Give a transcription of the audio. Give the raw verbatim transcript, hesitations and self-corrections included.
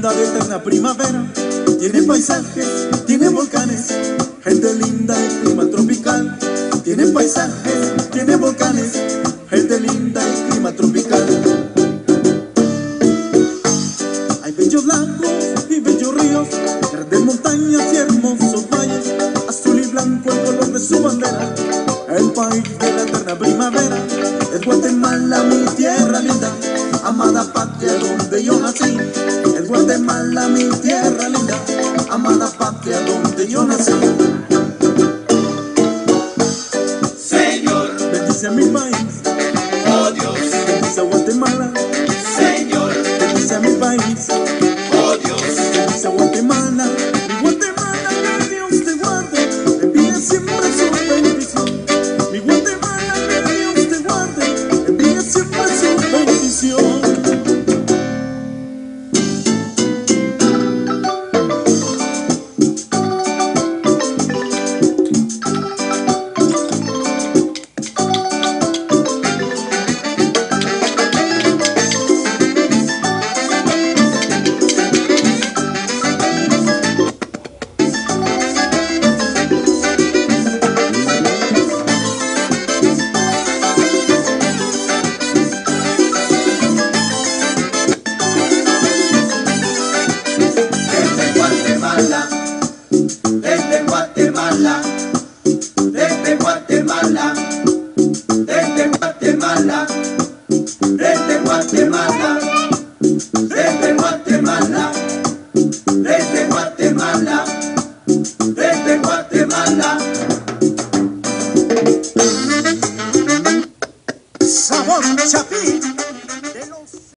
linda de eterna primavera. Tiene paisajes, tiene volcanes, gente linda y clima tropical. Tiene paisajes, tiene volcanes, gente linda y clima tropical. Hay bellos lagos y bellos ríos, grandes montañas y hermosos valles, azul y blanco el color de su bandera. El país de la eterna primavera es Guatemala, mi tierra linda, amada patria donde yo nací. Es Guatemala, mi tierra linda, amada patria donde yo nací.